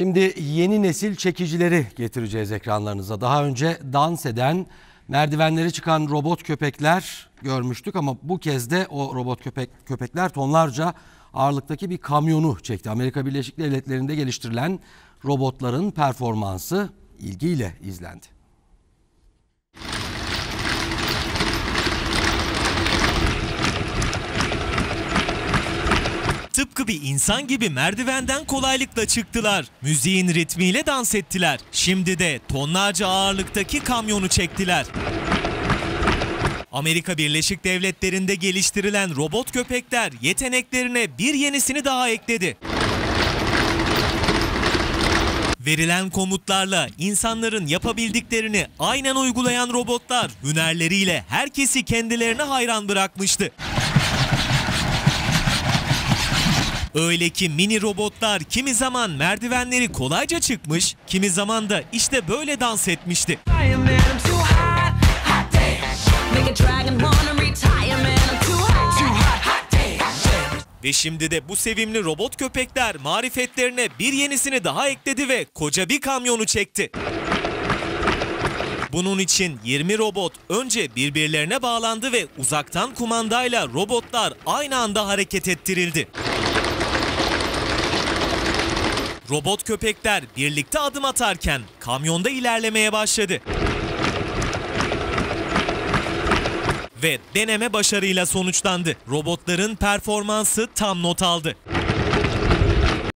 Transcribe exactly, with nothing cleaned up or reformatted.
Şimdi yeni nesil çekicileri getireceğiz ekranlarınıza. Daha önce dans eden, merdivenleri çıkan robot köpekler görmüştük ama bu kez de o robot köpek köpekler tonlarca ağırlıktaki bir kamyonu çekti. Amerika Birleşik Devletleri'nde geliştirilen robotların performansı ilgiyle izlendi. Tıpkı bir insan gibi merdivenden kolaylıkla çıktılar. Müziğin ritmiyle dans ettiler. Şimdi de tonlarca ağırlıktaki kamyonu çektiler. Amerika Birleşik Devletleri'nde geliştirilen robot köpekler yeteneklerine bir yenisini daha ekledi. Verilen komutlarla insanların yapabildiklerini aynen uygulayan robotlar hünerleriyle herkesi kendilerine hayran bırakmıştı. Öyle ki mini robotlar kimi zaman merdivenleri kolayca çıkmış, kimi zaman da işte böyle dans etmişti. Ve şimdi de bu sevimli robot köpekler marifetlerine bir yenisini daha ekledi ve koca bir kamyonu çekti. Bunun için yirmi robot önce birbirlerine bağlandı ve uzaktan kumandayla robotlar aynı anda hareket ettirildi. Robot köpekler birlikte adım atarken kamyonda ilerlemeye başladı. Ve deneme başarıyla sonuçlandı. Robotların performansı tam not aldı.